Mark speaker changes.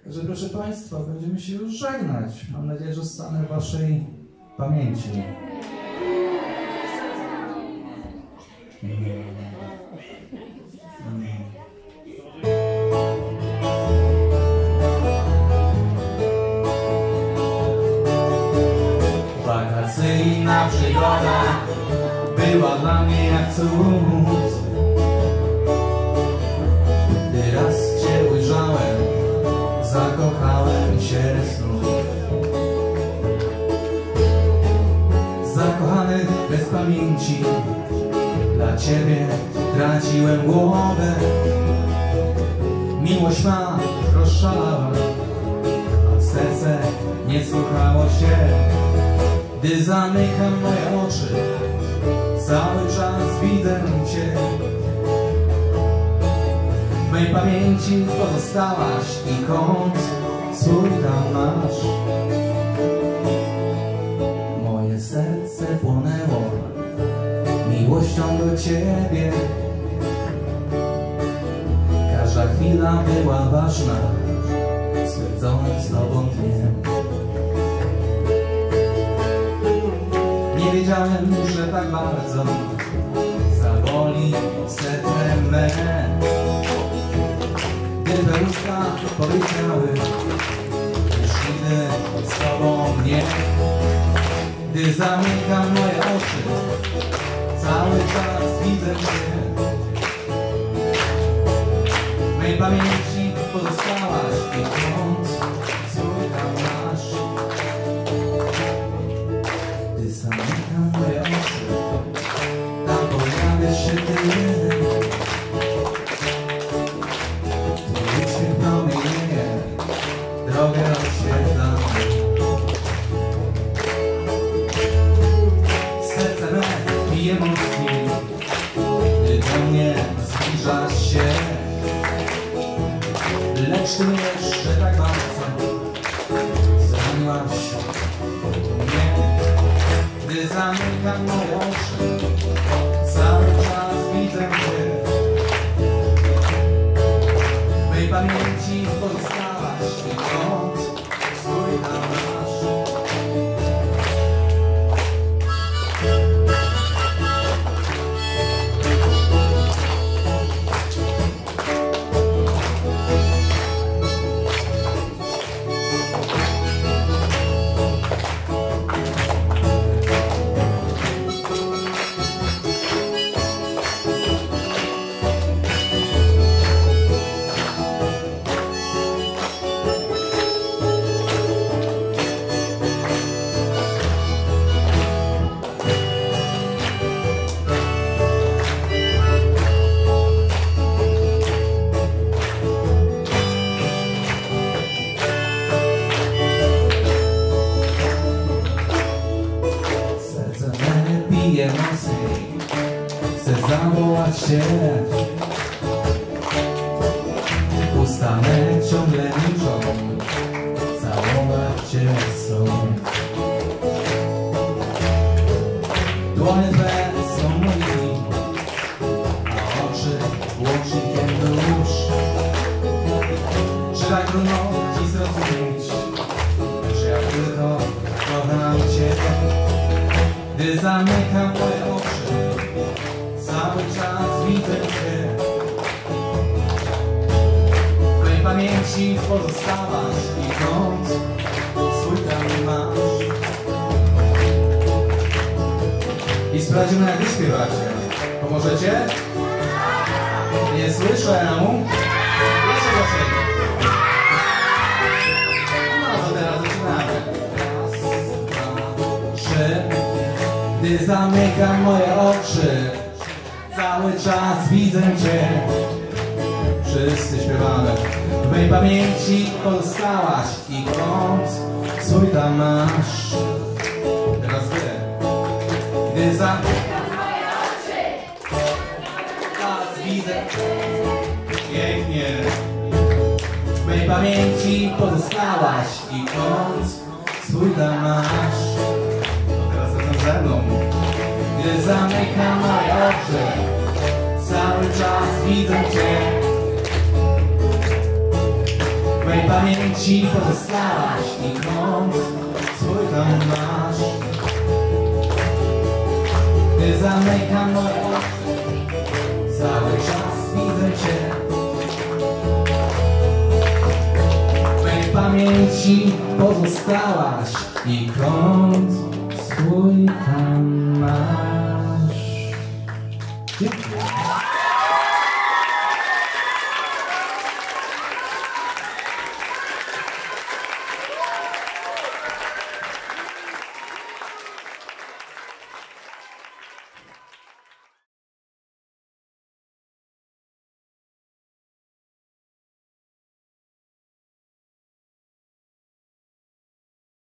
Speaker 1: Także proszę Państwa, będziemy się już żegnać. Mam nadzieję, że zostanę w Waszej pamięci. Wakacyjna przygoda była dla mnie jak cud. Gdy raz Cię ujrzałem, zakochałem się znów. Zakochany bez pamięci, dla Ciebie traciłem głowę. Miłość ma rozszalała, a serce nie słuchało się. Gdy zamykam moje oczy, cały czas widzę Cię. W mej pamięci pozostałaś i kąt swój tam masz. Moje serce płonęło miłością do Ciebie. Każda chwila była ważna, spędzonym z Tobą dniem. Nie wiedziałem, że tak bardzo zaboli serce me, gdy te usta powiedziały, już nigdy z Tobą nie. Gdy zamykam moje oczy, cały czas widzę Cię. W mej pamięci pozostałaś i kąt swój tam masz. Gdy zamykam moje oczy, tam pojawia się Ty. Twój uśmiech promienieje, drogę oświetla. Serce me bije mocniej, gdy do mnie zbliżasz się. Lecz Ty jeszcze tak bardzo zraniłaś mnie. Gdy zamykam moje oczy, cały czas widzę Cię. W mej pamięci pozostałaś i kąt swój tam masz. Chcę zawołać Cię. Usta me ciągle milczą, całować Cię chcą. Dłonie Twe są moimi, a oczy łącznikiem dusz. Czy tak trudno Ci zrozumieć, że ja tylko kocham Cię? Gdy zamykam moje oczy, cały czas widzę Cię. W mej pamięci pozostałaś i kąt swój tam masz. I sprawdzimy, jak Wy śpiewacie. Pomożecie? Nie słyszę, Amu? Jeszcze głośniej. No to teraz zaczynamy. Raz, dwa, trzy. Gdy zamykam moje oczy, cały czas widzę Cię. Wszyscy śpiewamy. W mej pamięci pozostałaś i kąt swój tam masz. Teraz Wy. Gdy zamykam moje oczy, cały czas widzę Cię. Pięknie. W mej pamięci pozostałaś i kąt swój tam masz. Ze mną. Gdy zamykam moje oczy, cały czas widzę Cię. W mej pamięci pozostałaś i kąt swój tam masz. Gdy zamykam moje oczy, cały czas widzę Cię. W mej pamięci pozostałaś i kąt swój tam masz. Dziękuję.